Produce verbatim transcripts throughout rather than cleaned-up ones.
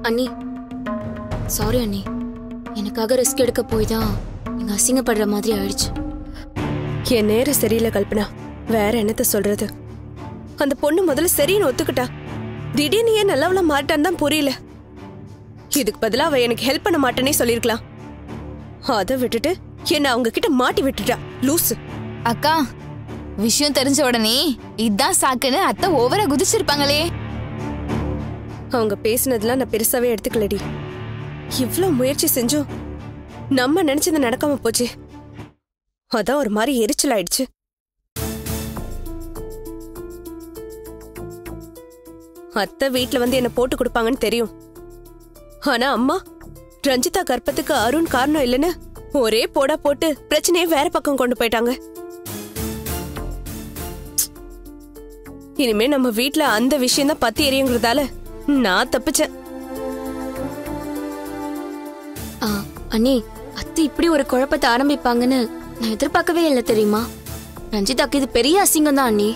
அண்ணி சாரி அண்ணி, எனக்காக ரிஸ்க் எடுக்க போய் தான் நீங்க அசிங்கப்படுற மாதிரி ஆயிடுச்சு. என் நேரம் சரியில்லை கல்பனா, வேற என்னத்த சொல்றது. அந்த பொண்ணு முதல்ல சரின்னு ஒத்துக்கிட்டா, திடீர்னு ஏன் நல்லவளா மாட்டான்னு தான் புரியல. இதுக்கு பதிலா அவ எனக்கு ஹெல்ப் பண்ண மாட்டேனே சொல்லிருக்கலாம். அதை விட்டுட்டு என்ன அவங்க கிட்ட மாட்டி விட்டுட்டா லூசு. அக்கா, விஷயம் தெரிஞ்ச உடனே இதான் சாக்குன்னு அத்தை ஓவரா குதிச்சிருப்பாங்களே. அவங்க பேசினதுலாம் நான் பெருசாவே எடுத்துக்கலடி. இவ்வளவு முயற்சி செஞ்சும் நம்ம நினைச்சது நடக்காம போச்சு. அதான் ஒரு மாதிரி எரிச்சல் ஆயிடுச்சு. அத்தை வீட்டுல வந்து என்ன போட்டு கொடுப்பாங்கன்னு தெரியும். ஆனா அம்மா ரஞ்சிதா கர்ப்பத்துக்கு அருண் காரணம் இல்லைன்னு ஒரே போடா போட்டு பிரச்சனையை வேற பக்கம் கொண்டு போயிட்டாங்க. இனிமே நம்ம வீட்டுல அந்த விஷயம் தான் பத்தி எரியுங்கிறதால நான் தப்பிச்சேன். அண்ணி, அத்தை இப்படி ஒரு குழப்பத்தை ஆரம்பிப்பாங்கன்னு நான் எதிர்பார்க்கவே இல்லை தெரியுமா. ரஞ்சிதாக்கு இது பெரிய அசிங்கம் தான் அண்ணி.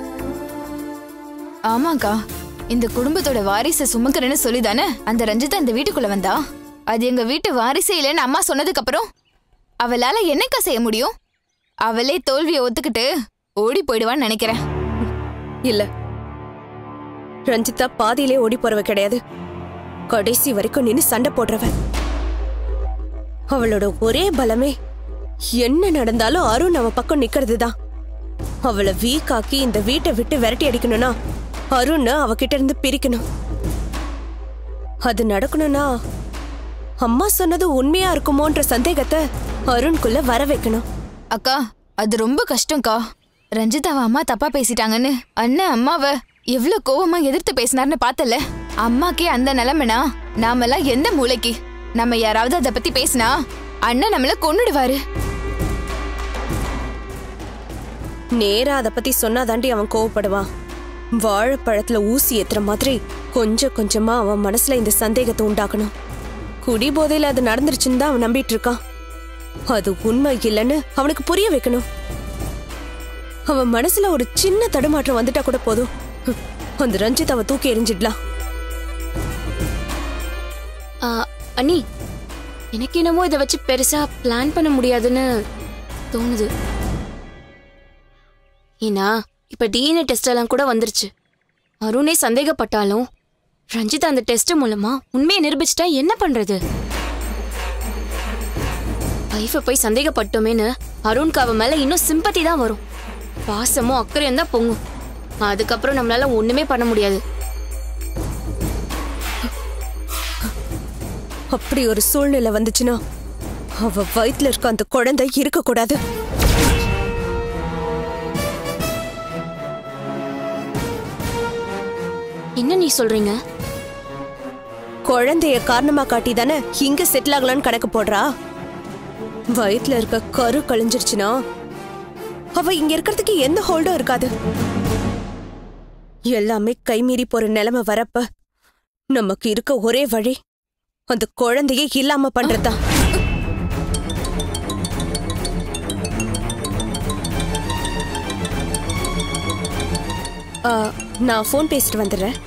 ஆமாக்கா, இந்த குடும்பத்தோட வாரிசை சுமக்கிறேன்னு சொல்லிதானே அந்த ரஞ்சிதா இந்த வீட்டுக்குள்ள வந்தா. அது எங்க வீட்டு வாரிசே இல்லைன்னு அம்மா சொன்னதுக்கு அப்புறம் அவளால என்னக்கா செய்ய முடியும்? அவளே தோல்வியை ஒத்துக்கிட்டு ஓடி போயிடுவான்னு நினைக்கிறேன். இல்ல, ரஞ்சிதா பாதியிலே ஓடி போறவ கிடையாது. கடைசி வரைக்கும் நின்னு சண்டை போடுறவ. அவளோட ஒரே பலமே என்ன நடந்தாலும் அருண் அவ பக்கம் நிக்கிறது தான். அவளை வீக்காக்கி இந்த வீட்டை விட்டு விரட்டி அடிக்கணும்னா அருண் அவகிட்ட இருந்து பிரிக்கணும். அது நடக்கணும்னா அம்மா சொன்னது உண்மையா இருக்குமோன்ற சந்தேகத்தை அருண்குள்ள வர வைக்கணும். அக்கா, அது ரொம்ப கஷ்டம்க்கா. ரஞ்சிதாவ அம்மா தப்பா பேசிட்டாங்கன்னு அண்ணன் அம்மாவ எவ்வளவு கோவமா எதிர்த்து பேசினார்னு பார்த்தல. அம்மாக்கே அந்த நிலைமைனா நாமெல்லாம் எந்த மூளைக்கு? நம்ம யாராவது அதை பத்தி பேசினா அண்ணன் நம்மள கொன்னுடுவாரு. நேரா அதை பத்தி சொன்னாதாண்டி அவன் கோவப்படுவான். வாழைப்பழத்துல ஊசி ஏத்துற மாதிரி கொஞ்சம் கொஞ்சமா அவன் மனசுல இந்த சந்தேகத்தை உண்டாக்கணும். குடி போதையில அது நடந்துருச்சுன்னு தான் அவன் நம்பிட்டு இருக்கான். அது உண்மை இல்லைன்னு அவனுக்கு புரிய வைக்கணும். அவன் மனசுல ஒரு சின்ன தடுமாற்றம் வந்துட்டா கூட போதும், அந்த ரஞ்சித் அவ தூக்கி எரிஞ்சிடலாம். அண்ணி, எனக்கு என்னமோ இதை வச்சு பெருசா பிளான் பண்ண முடியாதுன்னு தோணுது. ஏன்னா இப்ப டிஎன்ஏ டெஸ்ட் எல்லாம் கூட வந்துருச்சு. அருணே சந்தேகப்பட்டாலும் ரஞ்சிதா அந்த டெஸ்ட் மூலமா உண்மையை நிரூபிச்சுட்டா என்ன பண்றது? வைஃபை போய் சந்தேகப்பட்டோமேன்னு அருணுக்கு அவ மேல இன்னும் சிம்பத்தி தான் வரும். பாசமும் அக்கறையும் தான் பொங்கும். அதுக்கப்புறம் நம்மளால ஒண்ணுமே பண்ண முடியாது. அப்படி ஒரு சூழ்நிலை வந்துச்சுன்னா அவ வயிற்றுல இருக்க அந்த குழந்தை இருக்க கூடாது. என்ன நீ சொல்றீங்க? குழந்தைய காரணமா காட்டி தானே இங்க செட்டில் ஆகலான்னு கணக்கு போடுறா. வயிற்றுல இருக்க கரு கழிஞ்சிருச்சுன்னா அவ இங்க இருக்கிறதுக்கு எந்த ஹோல்டும் இருக்காது. எல்லாமே கைமீறி போற நிலைமை வரப்ப நமக்கு இருக்க ஒரே வழி அந்த குழந்தையே இல்லாம பண்றதா. நான் போன் பேசிட்டு வந்துடுறேன்.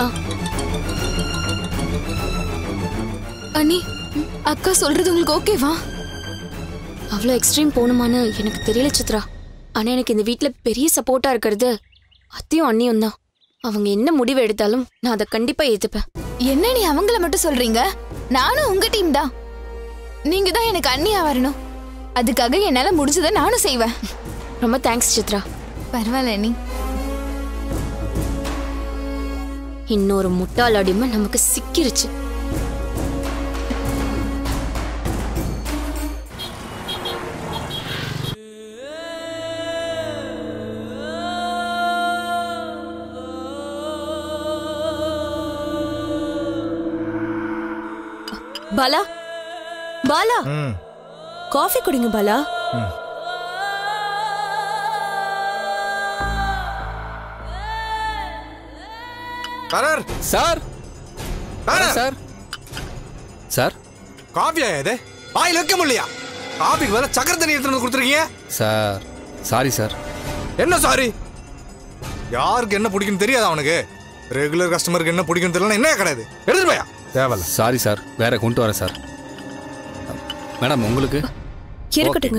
அண்ணி, அக்கா சொல்றது உங்களுக்கு ஓகேவா? அவ்வளோ எக்ஸ்ட்ரீம் போகணுமான்னு எனக்கு தெரியல சித்ரா. ஆனா எனக்கு இந்த வீட்டுல பெரிய சப்போர்ட்டா இருக்கிறது அத்தையும் அண்ணியும் தான். அவங்க என்ன முடிவு எடுத்தாலும் நான் அதை கண்டிப்பா ஏத்துப்பேன். என்ன நீ அவங்கள மட்டும் சொல்றீங்க? நானும் உங்க டீம் தான். நீங்க தான் எனக்கு அண்ணியா வரணும். அதுக்காக என்னால முடிஞ்சதை நானும் செய்வேன். ரொம்ப தேங்க்ஸ் சித்ரா. பரவாயில்ல நீ. இன்னொரு முட்டாள் அடிமை நமக்கு சிக்கிருச்சு. பாலா, பாலா, காஃபி குடிங்க Bala. Sir sir sir sir காஃபியா இது? வாயில் வைக்க முடியலையா? காஃபிக்கு மேல சக்கரை தண்ணி எடுத்துட்டு வந்து கொடுத்துருக்கீங்க சார். Sorry sir. என்ன சாரி? யாருக்கு என்ன பிடிக்குன்னு தெரியாதா அவனுக்கு? ரெகுலர் கஸ்டமருக்கு என்ன பிடிக்கும் தெரியல என்ன கிடையாது எடுத்துட்டு போயா தேவையில்ல. சாரி சார், வேற கொண்டு வரேன் சார். மேடம் உங்களுக்கு இருக்கட்டுங்க.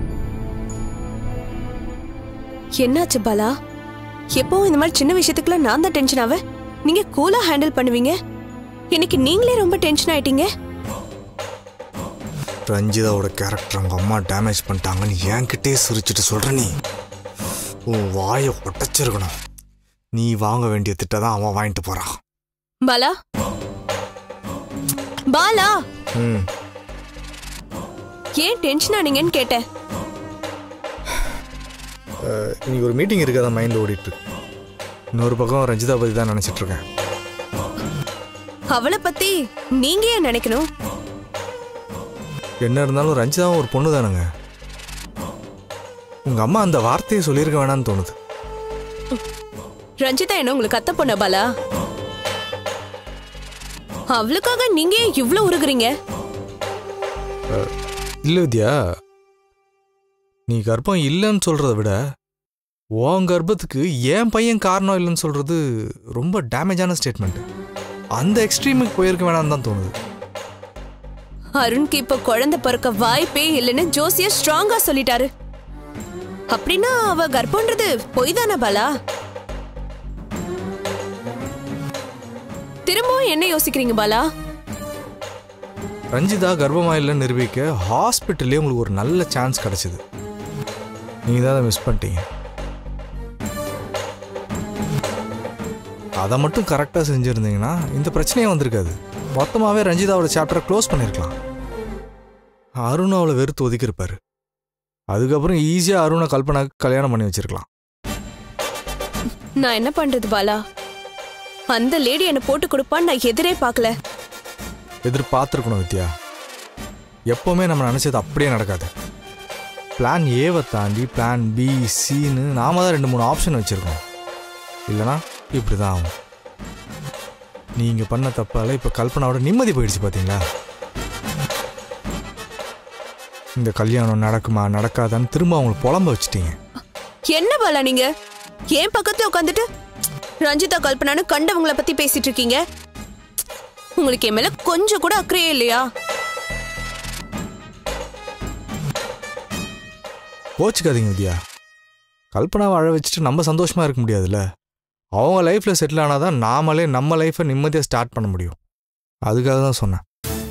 என்னாச்சு பாலா? எப்பவும் இந்த மாதிரி சின்ன விஷயத்துக்குலாம் நான் தான் டென்ஷன் ஆவேன். நீங்க கூலா ஹேண்டில் பண்ணுவீங்க. இன்னைக்கு நீங்களே ரொம்ப டென்ஷன் ஆயிட்டீங்க. ரஞ்சிதாவோட கேரக்டர் அவங்க அம்மா டேமேஜ் பண்ணிட்டாங்கன்னு என்கிட்டே சிரிச்சுட்டு சொல்ற நீ உன் வாயை உடைச்சிருக்கணும். நீ வாங்க வேண்டிய திட்ட தான் அவன் வாங்கிட்டு போறான். பாலா பாலா ம் ஏன் டென்ஷன் ஆனீங்கன்னு கேட்டேன். இன்னைக்கு ஒரு மீட்டிங் இருக்கு, அதான் மைண்டில் ஓடிட்டு இருக்கு. இன்னொரு பக்கம் ரஞ்சிதா பற்றி தான் நினச்சிட்டு இருக்கேன். அவளை பத்தி நீங்க ஏன் நினைக்கணும்? என்ன இருந்தாலும் ரஞ்சிதாவும் ஒரு பொண்ணு தானுங்க. உங்க அம்மா அந்த வார்த்தையை சொல்லியிருக்க வேணான்னு தோணுது. ரஞ்சிதா என்ன உங்களுக்கு அத்தை பொண்ண பாலா? அவளுக்காக நீங்க ஏன் இவ்ளோ உருகுறீங்க? இல்லை வித்யா, நீ கர்ப்பம் இல்லைன்னு சொல்றதை விட உன் கர்ப்பத்துக்கு என் பையன் காரணம் இல்லைன்னு சொல்றது ரொம்ப டேமேஜான ஸ்டேட்மெண்ட். அந்த எக்ஸ்ட்ரீமுக்கு போயிருக்க வேணாம்னு தான் தோணுது. அருண்க்கு இப்ப குழந்தை பிறக்க வாய்ப்பே இல்லைன்னு ஜோசியர் ஸ்ட்ராங்கா சொல்லிட்டாரு. அப்படின்னா அவ கர்ப்பம்ன்றது பொய் தானே பாலா? திரும்பவும் என்ன யோசிக்கிறீங்க பாலா? ரஞ்சிதா கர்ப்பமா இல்லைன்னு நிரூபிக்க ஹாஸ்பிட்டல்லே உங்களுக்கு ஒரு நல்ல சான்ஸ் கிடைச்சது. நீங்க தான் அதை மிஸ் பண்ணிட்டீங்க. அதை மட்டும் கரெக்டாக செஞ்சுருந்தீங்கன்னா இந்த பிரச்சனையே வந்திருக்காது. மொத்தமாகவே ரஞ்சிதாவோட சாப்டரை க்ளோஸ் பண்ணியிருக்கலாம். அருண் அவளை வெறுத்து ஒதுக்கியிருப்பாரு. அதுக்கப்புறம் ஈஸியாக அருணை கல்பனாக்கு கல்யாணம் பண்ணி வச்சிருக்கலாம். நான் என்ன பண்றது பாலா? அந்த லேடி என்ன போட்டு கொடுப்பான்னு நான் எதிரே பார்க்கல. எதிர்பார்த்துருக்கணும் வித்யா. எப்போவுமே நம்ம நினச்சது அப்படியே நடக்காது. பிளான் ஏவை தாண்டி பிளான் பி சின்னு நாம தான் ரெண்டு மூணு ஆப்ஷன் வச்சுருக்கோம். இல்லைனா இப்படி தான் ஆகும். நீங்கள் பண்ண தப்பால் இப்போ கல்பனாவோட நிம்மதி போயிடுச்சு பார்த்தீங்களா? இந்த கல்யாணம் நடக்குமா நடக்காதான்னு திரும்ப அவங்களுக்கு புலம்ப வச்சுட்டீங்க. என்ன பாலா நீங்க ஏன் பக்கத்துல உட்காந்துட்டு ரஞ்சிதா கல்பனான்னு கண்டவங்களை பத்தி பேசிட்டு இருக்கீங்க? உங்களுக்கு என் மேல கொஞ்சம் கூட அக்கறையே இல்லையா? கோச்சுக்காதீங்க வித்யா. கல்பனாவை அழ வச்சுட்டு நம்ம சந்தோஷமா இருக்க முடியாதுல்ல. அவங்க லைஃப்ல செட்டில் ஆனாதான் நாமளே நம்ம லைஃப்பை நிம்மதியாக ஸ்டார்ட் பண்ண முடியும். அதுக்காக தான் சொன்னேன்.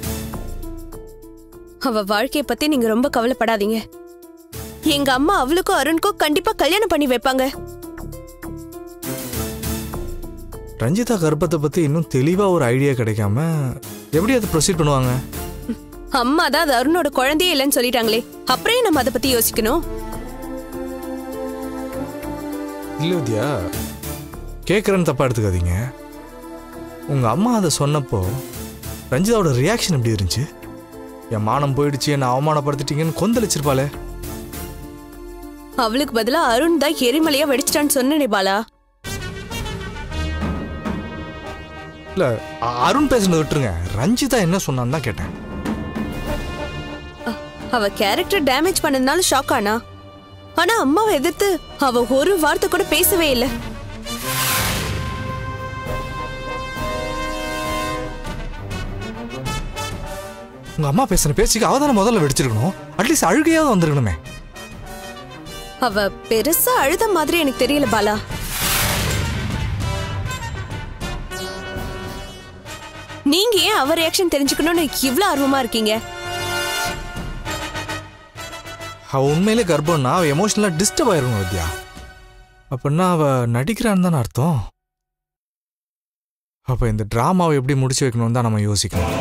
அவ வாழ்க்கைய பத்தி நீங்க ரொம்ப கவலைப்படாதீங்க. எங்க அம்மா அவளுக்கும் அருணுக்கும் கண்டிப்பா கல்யாணம் பண்ணி வைப்பாங்க. ரஞ்சிதா கர்ப்பத்தை பத்தி இன்னும் தெளிவா ஒரு ஐடியா கிடைக்காம எப்படி அதை ப்ரொசீட் பண்ணுவாங்க? அம்மா தான் அது அருணோட குழந்தையே இல்லைன்னு சொல்லிட்டாங்களே, அப்புறம் நம்ம அதை பத்தி யோசிக்கணும். இல்ல வித்யா, கேட்குறேன்னு தப்பா எடுத்துக்காதீங்க. உங்க அம்மா அதை சொன்னப்போ ரஞ்சிதாவோட ரியாக்ஷன் எப்படி இருந்துச்சு? என் மானம் போயிடுச்சு, என்ன அவமானப்படுத்திட்டீங்கன்னு கொந்தளிச்சிருப்பாளே. அவளுக்கு பதிலா அருண் தான் எரிமலையா வெடிச்சிட்டான்னு சொன்னே பாலா. இல்ல அருண் பேசுனதை விட்டுருங்க, ரஞ்சிதா என்ன சொன்னான்னு தான் கேட்டேன். அவ கேரக்டர் டேமேஜ் பண்ணதுனால ஷாக் ஆனா, ஆனா அம்மாவை எதிர்த்து அவ ஒரு வார்த்தை கூட பேசவே இல்லை. உங்க அம்மா பேசுன பேச்சுக்கு அவதான முதல்ல வெடிச்சிருக்கணும். அட்லீஸ்ட் அழுகையாவது வந்திருக்கணுமே. அவ பெருசா அழுத மாதிரி எனக்கு தெரியல பாலா. நீங்க ஏன் அவ ரியாக்ஷன் தெரிஞ்சுக்கணும்னு இவ்ளோ ஆர்வமா இருக்கீங்க? அவ உண்மையிலே கர்ப்பம்னா அவ எமோஷனலா டிஸ்டர்ப் ஆயிருக்கணும் வித்யா. அப்படின்னா அவ நடிக்கிறான்னு தானே அர்த்தம். அப்ப இந்த டிராமாவை எப்படி முடிச்சு வைக்கணும்னு தான் நம்ம யோசிக்கணும்.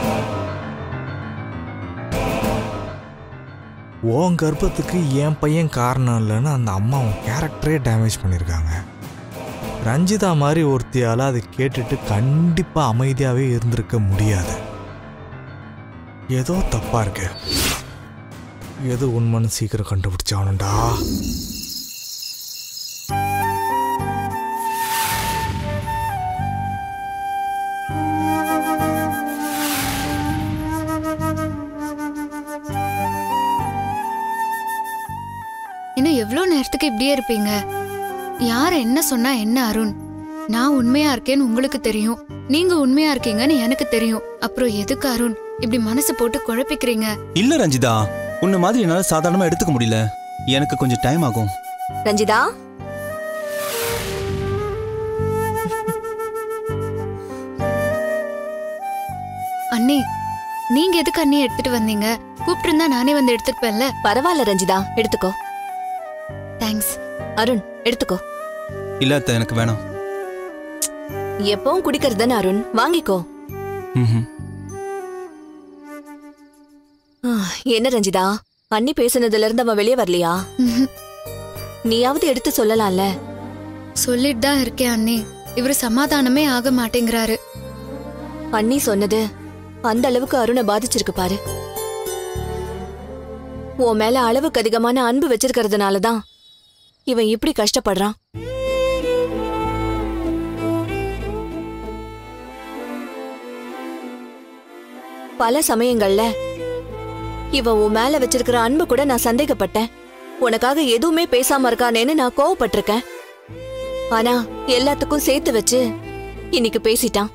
உன் கர்ப்பத்துக்கு என் பையன் காரணம் இல்லைன்னு அந்த அம்மா உன் கேரக்டரே டேமேஜ் பண்ணியிருக்காங்க. ரஞ்சிதா மாதிரி ஒருத்தியால் அதை கேட்டுட்டு கண்டிப்பா அமைதியாவே இருந்திருக்க முடியாது. ஏதோ தப்பா இருக்கு. எது உண்மைன்னு சீக்கிரம் கண்டுபிடிச்சானுண்டா. இன்னும் எவ்வளோ நேரத்துக்கு இப்படியே இருப்பீங்க? யார் என்ன சொன்னா என்ன அருண்? நான் உண்மையா இருக்கேன்னு உங்களுக்கு தெரியும், நீங்க உண்மையா இருக்கீங்கன்னு எனக்கு தெரியும். அப்புறம் எதுக்கு அருண் இப்படி மனசு போட்டு குழப்பிக்கிறீங்க? இல்ல ரஞ்சிதா, உன்ன மாதிரி என்னால சாதாரணமா எடுத்துக்க முடியல. எனக்கு கொஞ்சம் டைம் ஆகும். ரஞ்சிதா, அண்ணி நீங்க எதுக்கு அண்ணி எடுத்துட்டு வந்தீங்க? கூப்பிட்டு இருந்தா நானே வந்து எடுத்துப்பேன்ல. பரவாயில்ல ரஞ்சிதா, எடுத்துக்கோ. தேங்க்ஸ். அருண் எடுத்துக்கோ. இல்ல அத்தை, எனக்கு வேணாம். எப்பவும் குடிக்கிறது தானே அருண், வாங்கிக்கோ. என்ன ரஞ்சிதா, அண்ணி பேசுனதுல இருந்து அவன் வெளியே வரலையா? நீயாவது எடுத்து சொல்லலாம்ல. சொல்லிட்டு தான் இருக்கேன் அண்ணி, இவரு சமாதானமே ஆக மாட்டேங்கிறாரு. அண்ணி சொன்னது அந்த அளவுக்கு அருணை பாதிச்சிருக்கு பாரு. உன் மேல அளவுக்கு அதிகமான அன்பு வச்சிருக்கிறதுனாலதான் இவன் இப்படி கஷ்டப்படுறான். பல சமயங்கள்ல இவன் உன் மேல வச்சிருக்கிற அன்பு கூட நான் சந்தேகப்பட்டேன். உனக்காக எதுவுமே பேசாம இருக்கானேன்னு நான் கோவப்பட்டிருக்கேன். ஆனா எல்லாத்துக்கும் சேர்த்து வச்சு இன்னைக்கு பேசிட்டான்.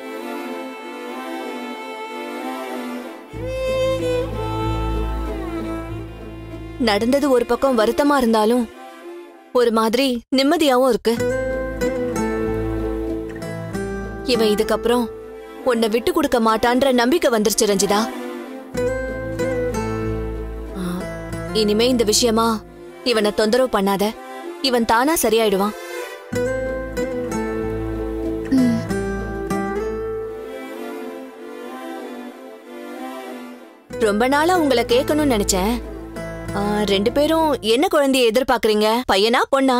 நடந்தது ஒரு பக்கம் வருத்தமா இருந்தாலும் ஒரு மாதிரி நிம்மதியாவும் இருக்கு. இவன் இதுக்கப்புறம் உன்னை விட்டு கொடுக்க மாட்டான்ற நம்பிக்கை வந்துருச்சு ரஞ்சிதா. இனிமே இந்த விஷயமா இவனை தொந்தரவு பண்ணாத, இவன் தானா சரியாயிடுவான். ரொம்ப நாளா உங்களை கேட்கணும்னு நினைச்சேன். ரெண்டு பேரும் என்ன குழந்தைய எதிர்பார்க்கறீங்க? பையனா பொண்ணா?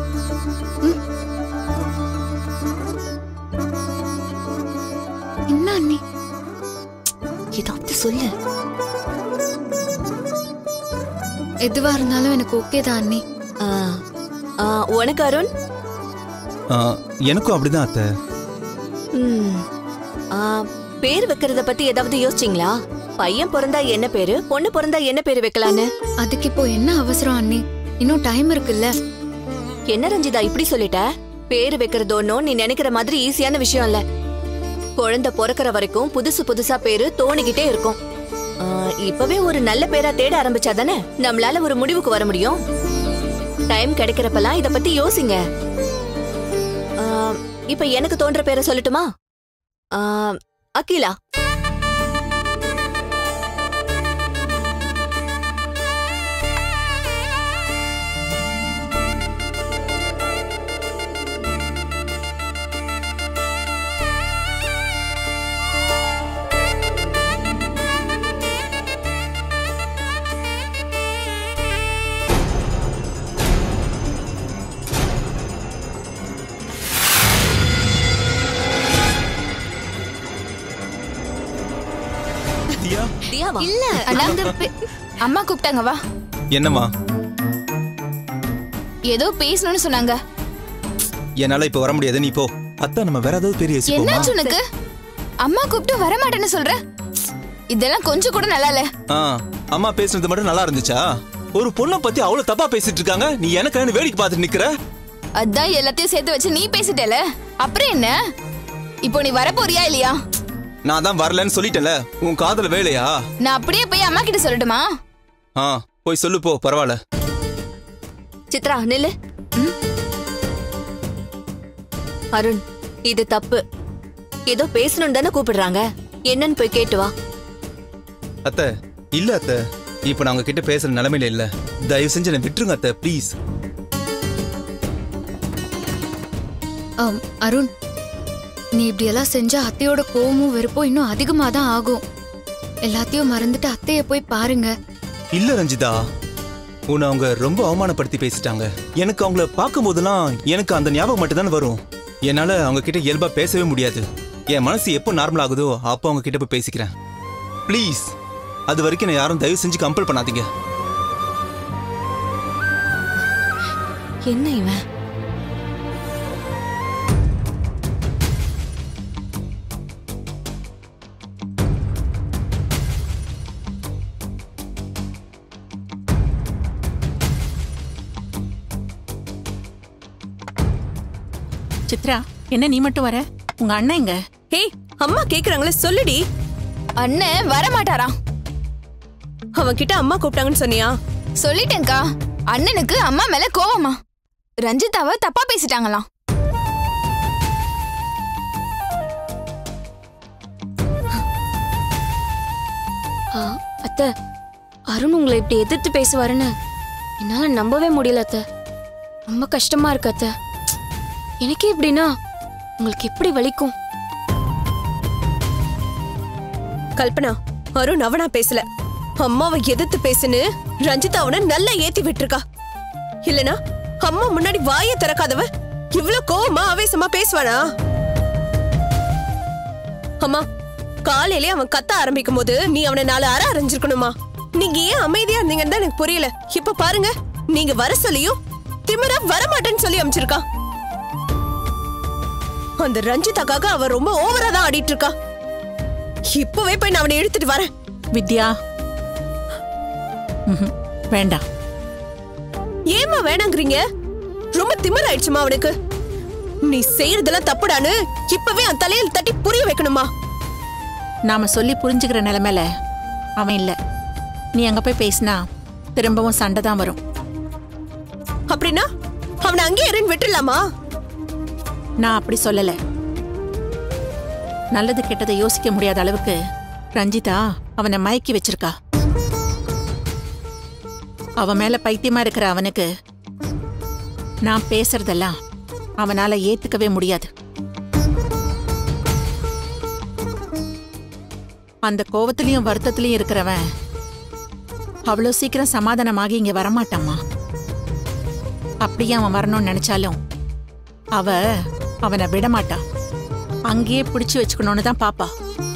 என்ன அண்ணி, ஏதாவது சொல்லு. எதுவா இருந்தாலும் எனக்கு ஓகே தான் அண்ணி. உனக்கு அருண்? எனக்கும் அப்படிதான் அத்தை. பேர் வைக்கிறத பத்தி ஏதாவது யோசிச்சீங்களா? பையன் பிறந்தா என்ன பேரு, பொண்ணு பிறந்தா என்ன பேரு வைக்கலான்னு? அதுக்கு இப்போ என்ன அவசரம் அண்ணி? இன்னும் டைம் இருக்குல்ல. என்ன ரஞ்சிதா இப்படி சொல்லிட்ட? பேரு வைக்கிறது ஒன்னும் நீ நினைக்கிற மாதிரி ஈஸியான விஷயம் இல்ல. குழந்தை பிறக்கிற வரைக்கும் புதுசு புதுசா பேரு தோணிக்கிட்டே இருக்கும். இப்பவே ஒரு நல்ல பேரா தேட ஆரம்பிச்சாதானே நம்மளால ஒரு முடிவுக்கு வர முடியும். டைம் கிடைக்கிறப்பெல்லாம் இத பத்தி யோசிங்க. இப்ப எனக்கு தோன்ற பேரை சொல்லட்டுமா? அகிலா. இல்ல அம்மா கூப்பிட்டாங்க, வா. என்னம்மா? ஏதோ பேசணும்னு சொன்னாங்க. என்னால இப்ப வர முடியாது, நீ போ. அத்தை, நம்ம வேற ஏதாவது பெரிய விஷயம். என்னாச்சு உனக்கு? அம்மா கூப்பிட்டு வர மாட்டேன்னு சொல்ற? இதெல்லாம் கொஞ்சம் கூட நல்லா இல்ல. அம்மா பேசுனது மட்டும் நல்லா இருந்துச்சா? ஒரு பொண்ணை பத்தி அவ்வளவு தப்பா பேசிட்டு இருக்காங்க, நீ எனக்கு வேடிக்கை பார்த்துட்டு நிக்கிற. அதான் எல்லாத்தையும் சேர்த்து வச்சு நீ பேசிட்டல, அப்புறம் என்ன? இப்போ நீ வர போறியா இல்லையா? நான் தான் வரலன்னு சொல்லிட்டல, உன் காதல வேலையா? நான் அப்படியே போய் அம்மா கிட்ட சொல்லட்டுமா? ஆ, போய் சொல்லு போ, பரவாயில்ல. சித்ரா நில்லு. அருண், இது தப்பு. ஏதோ பேசணும் தானே கூப்பிடுறாங்க, என்னன்னு போய் கேட்டு வா. அத்தை, இல்ல அத்தை, இப்ப நான் உங்க கிட்ட பேசுற நிலைமையில இல்ல. தயவு செஞ்சு என்ன விட்டுருங்க அத்தை, ப்ளீஸ். அருண், நீ இப்படி எல்லாம் செஞ்சா அத்தையோட கோவமும் வெறுப்பும் இன்னும் அதிகமா தான் ஆகும். எல்லாத்தையும் மறந்துட்டு அத்தைய போய் பாருங்க. இல்ல ரஞ்சிதா, உன்னை அவங்க ரொம்ப அவமானப்படுத்தி பேசிட்டாங்க. எனக்கு அவங்கள பார்க்கும் போதெல்லாம் எனக்கு அந்த ஞாபகம் மட்டும் தானே வரும். என்னால அவங்க கிட்ட இயல்பா பேசவே முடியாது. என் மனசு எப்போ நார்மல் ஆகுதோ அப்போ அவங்க கிட்ட போய் பேசிக்கிறேன். ப்ளீஸ், அது வரைக்கும் நான் யாரும் தயவு செஞ்சு கம்பல் பண்ணாதீங்க. என்ன இவன்? சித்ரா, என்ன நீ மட்டும் வர? உங்க அண்ணன் எங்க? ஏய் அம்மா கேக்குறாங்களே சொல்லுடி. அண்ணன் வர மாட்டாரா? அவன் கிட்ட அம்மா கூப்பிட்டாங்கன்னு சொன்னியா? சொல்லிட்டேன்க்கா. அண்ணனுக்கு அம்மா மேல கோவமா? ரஞ்சிதாவை தப்பா பேசிட்டாங்களாம். அத்தை, அருண் உங்களை இப்படி எதிர்த்து பேசுவாருன்னு என்னால நம்பவே முடியல அத்தை. ரொம்ப கஷ்டமா இருக்கு அத்தை. எனக்கே இப்படின்னா உங்களுக்கு எப்படி வலிக்கும்? கல்பனா, அருண் அவனா பேசல. அம்மாவை எதிர்த்து பேசுன்னு ரஞ்சிதா அவனை நல்லா ஏத்தி விட்டுருக்கா. இல்லனா அம்மா முன்னாடி வாயை திறக்காதவ இவ்ளோ கோவமா ஆவேசமா பேசுவானா? அம்மா, காலையிலே அவன் கத்த ஆரம்பிக்கும் போது நீ அவனை நாலு அற அரைஞ்சிருக்கணுமா? நீங்க ஏன் அமைதியா இருந்தீங்கன்னு தான் எனக்கு புரியல. இப்ப பாருங்க, நீங்க வர சொல்லியும் திமிரா வரமாட்டேன்னு சொல்லி அமைச்சிருக்கா. அந்த ரஞ்சிதாக்காக அவ ரொம்ப ஓவரா தான் ஆடிட்டு இருக்கா. இப்பவே போய் நான் அவனை எடுத்துட்டு வரேன். வித்யா, வேண்டாம். ஏமா வேணாங்கிறீங்க? ரொம்ப திமிர் ஆயிடுச்சுமா அவனுக்கு. நீ செய்யறதெல்லாம் தப்புடான்னு இப்பவே அந்த தலையில் தட்டி புரிய வைக்கணுமா? நாம சொல்லி புரிஞ்சுக்கிற நிலைமையில அவன் இல்ல. நீ அங்க போய் பேசினா திரும்பவும் சண்டை தான் வரும். அப்படின்னா அவனை அங்கேயே இருந்து விட்டுலாமா? நான் அப்படி சொல்லல. நல்லது கெட்டதை யோசிக்க முடியாத அளவுக்கு ரஞ்சிதா அவனை மயக்கி வச்சிருக்கா. அவன் மேல பைத்தியமா இருக்கிற அவனுக்கு நான் பேசுறதெல்லாம் அவனால ஏத்துக்கவே முடியாது. அந்த கோவத்திலையும் வருத்தத்திலையும் இருக்கிறவன் அவ்வளவு சீக்கிரம் சமாதானமாகி இங்க வரமாட்டாமா. அப்படியே அவன் வரணும்னு நினைச்சாலும் அவ அவனை விடமாட்டா. அங்கேயே பிடிச்சு வச்சுக்கணும்னு தான் பாப்பா.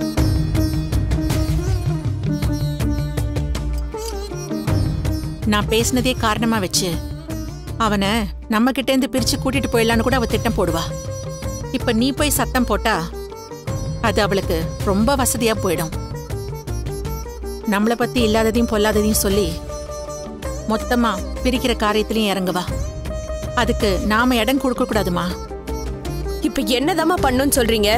நான் பேசினதே காரணமா வச்சு அவனை நம்ம கிட்ட இருந்து பிரிச்சு கூட்டிட்டு போயிடலான்னு கூட அவ திட்டம் போடுவா. இப்ப நீ போய் சத்தம் போட்டா அது அவளுக்கு ரொம்ப வசதியா போயிடும். நம்மளை பத்தி இல்லாததையும் பொல்லாததையும் சொல்லி மொத்தமா பிரிக்கிற காரியத்திலையும் இறங்குவா. அதுக்கு நாம இடம் கொடுக்க கூடாதுமா. இப்ப என்னதாமா பண்ணுன்னு சொல்றீங்க?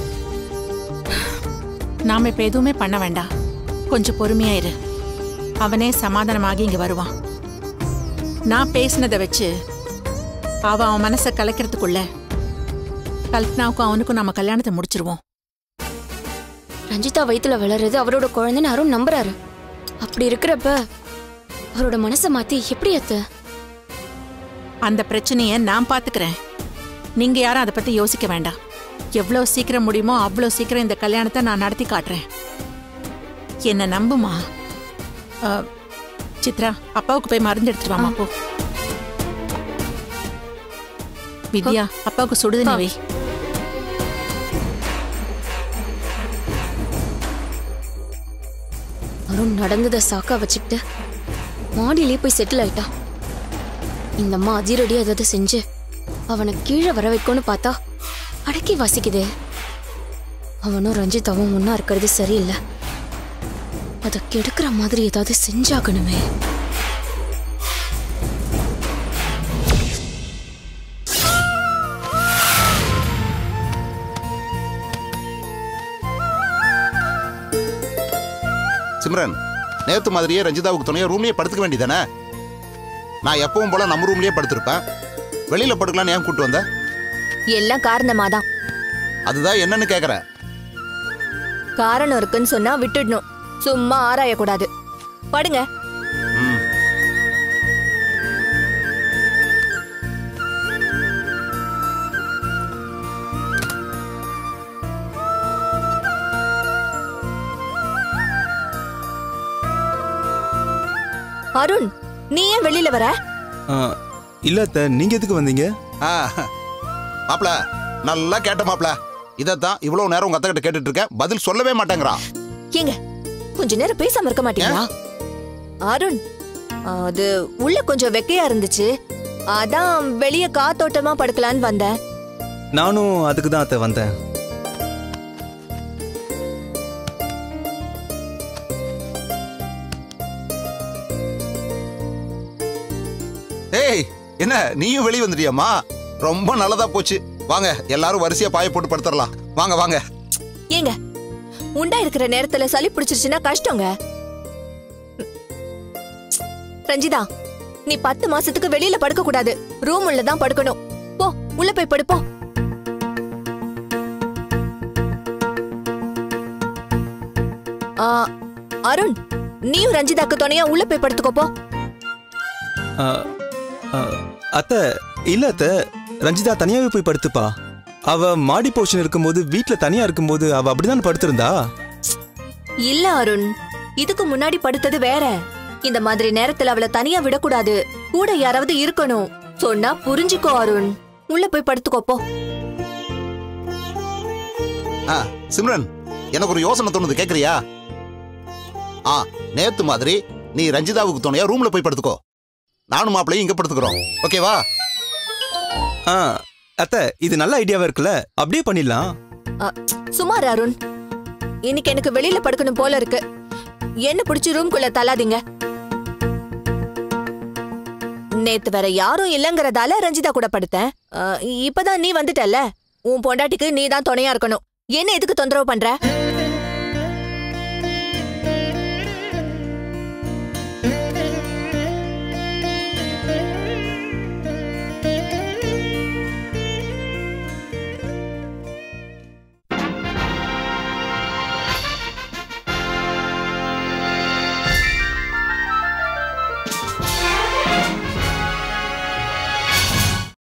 நாம இப்ப எதுவுமே பண்ண வேண்டாம். கொஞ்சம் பொறுமையா இரு. அவனே சமாதானமாகி இங்க வருவான். நான் பேசினதை வச்சு அவ அவன் மனசை கலைக்கிறதுக்குள்ள கல்பனாவுக்கும் அவனுக்கும் நம்ம கல்யாணத்தை முடிச்சிருவோம். ரஞ்சிதா வயித்துல வளருது அவரோட குழந்தைன்னு அருண் நம்புறாரு. அப்படி இருக்கிறப்ப அவரோட மனசை மாத்தி எப்படி அத்தை? அந்த பிரச்சனைய நான் பாத்துக்கிறேன். நீங்க யாரும் அதை பத்தி யோசிக்க வேண்டாம். எவ்வளவு சீக்கிரம் முடியுமோ அவ்வளவு சீக்கிரம் இந்த கல்யாணத்தை நான் நடத்தி காட்டுறேன். என்ன நம்புமா. சித்ரா, அப்பாவுக்கு போய் மருந்து எடுத்துட்டு வாமா போ. வித்யா, அப்பாவுக்கு சுடுதண்ணி வை. அருண் நடந்ததை சாக்கா வச்சுக்கிட்டு மாடியிலே போய் செட்டில் ஆயிட்டான். இந்த அம்மா அதிரடி ஏதாவது செஞ்சு அவனை கீழே வர வைக்கணும்னு பார்த்தா அடக்கி வாசிக்குதே. அவனும் ரஞ்சிதாவும் முன்னா இருக்கிறது சரியில்லை. அதை கெடுக்கிற மாதிரி ஏதாவது செஞ்சாகணுமே. சிம்ரன், நேத்து மாதிரியே ரஞ்சிதாவுக்கு துணையா ரூம்லயே படுத்துக்க வேண்டியதானே? நான் எப்பவும் போல நம்ம ரூம்லயே படுத்திருப்பேன். வெளியில படுக்கலான்னு ஏன் கூட்டு வந்த? எல்லாம் காரணமாதான். அதுதான் என்னன்னு கேக்குறேன். காரணம் இருக்குன்னு சொன்னா விட்டுடணும். சும்மா ஆராயக்கூடாது. படுங்க. அருண், நீ ஏன் வெளியில வர? இல்ல அத்த, நீங்க எதுக்கு வந்தீங்க? மாப்ள, நல்லா கேட்ட மாப்ள. இதத்தான் இவ்வளவு நேரம் உங்க அத்தை கிட்ட கேட்டுட்டு இருக்கேன். பதில் சொல்லவே மாட்டேங்கிறா. ஏங்க, கொஞ்ச நேரம் பேசாம இருக்க மாட்டீங்களா? அருண், அது உள்ள கொஞ்சம் வெக்கையா இருந்துச்சு. அதான் வெளிய காத்தோட்டமா படுக்கலான்னு வந்தேன். நானும் அதுக்கு தான் அத்தை வந்தேன். ஏய், என்ன நீயும் வெளியே வந்துட்டியாமா? ரொம்ப நல்லதா போச்சு. வாங்க எல்லாரும் வரிசையா பாய போட்டு படுத்துடலாம். வாங்க வாங்க. ஏங்க உண்டா இருக்கிற நேரத்துல சளி பிடிச்சிருச்சுன்னா கஷ்டங்க. ரஞ்சிதா, நீ பத்து மாசத்துக்கு வெளியில படுக்க கூடாது. ரூம் உள்ள தான் படுக்கணும். போ, உள்ள போய் படுப்போம். ஆ, அருண், நீயும் ரஞ்சிதாக்கு துணையா உள்ள போய் படுத்துக்கோப்போ. ஆ, ஆ, அத்தை இல்ல அத்தை, ரஞ்சிதா தனியாவே போய் படுத்துப்பா. அவ மாடி போர்ஷன் இருக்கும்போது வீட்ல தனியா இருக்கும்போது அவ அப்படிதான் படுத்திருந்தா. இல்ல அருண், இதுக்கு முன்னாடி படுத்தது வேற. இந்த மாதிரி நேரத்துல அவளை தனியா விடக்கூடாது. கூட யாராவது இருக்கணும். சொன்னா புரிஞ்சுக்கோ அருண். உள்ள போய் படுத்துக்கோப்போ. ஆ, சிம்ரன், எனக்கு ஒரு யோசனை தோணுது, கேக்குறியா? ஆ, நேத்து மாதிரி நீ ரஞ்சிதாவுக்கு துணையா ரூம்ல போய் படுத்துக்கோ. நானும் மாப்பிள்ளையும் இங்க படுத்துக்கிறோம். ஓகேவா? ஆ, அத்தை இது நல்ல ஐடியாவா இருக்குல்ல, அப்படியே பண்ணிடலாம். சுமார் அருண், இன்னைக்கு எனக்கு வெளியில படுக்கணும் போல இருக்கு. என்ன பிடிச்சி ரூம்குள்ள தள்ளாதீங்க. நேத்து வேற யாரும் இல்லங்கறதால ரஞ்சிதா கூட படுத்தேன். இப்பதான் நீ வந்துட்டல்ல, உன் பொண்டாட்டிக்கு நீ தான் துணையா இருக்கணும். என்ன எதுக்கு தொந்தரவு பண்ற?